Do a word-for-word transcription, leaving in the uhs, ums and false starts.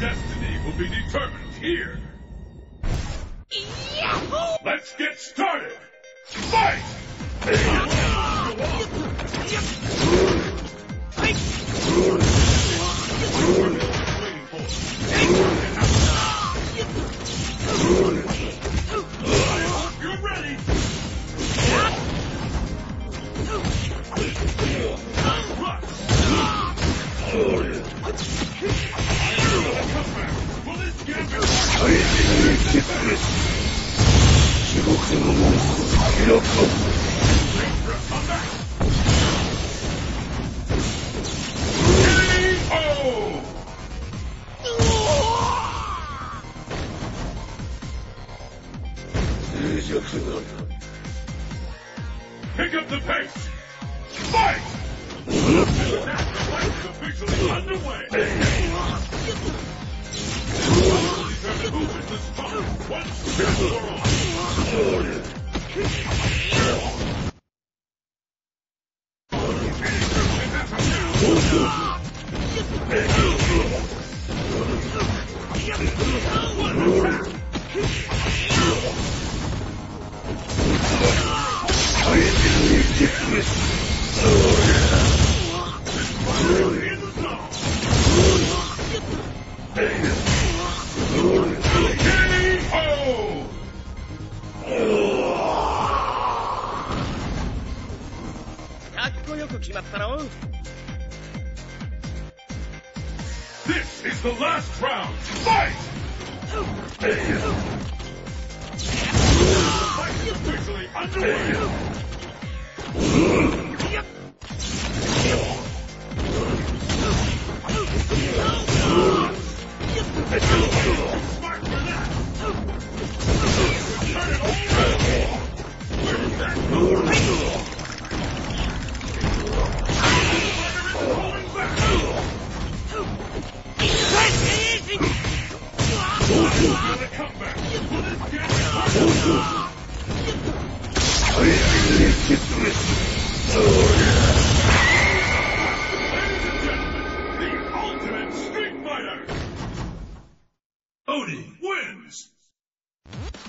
destiny will be determined here. Yahoo! Let's get started. Fight! You're ready. Pick up the pace! Fight! The fight is officially underway! Determine who is the strongest once and for all! This is the last round! Fight! The fight is officially underway! Smart for that! Turn it over! Where is that? Pulling back! Gonna come back! Let's get it! Ladies and gentlemen, the ultimate Street Fighter! Oni wins!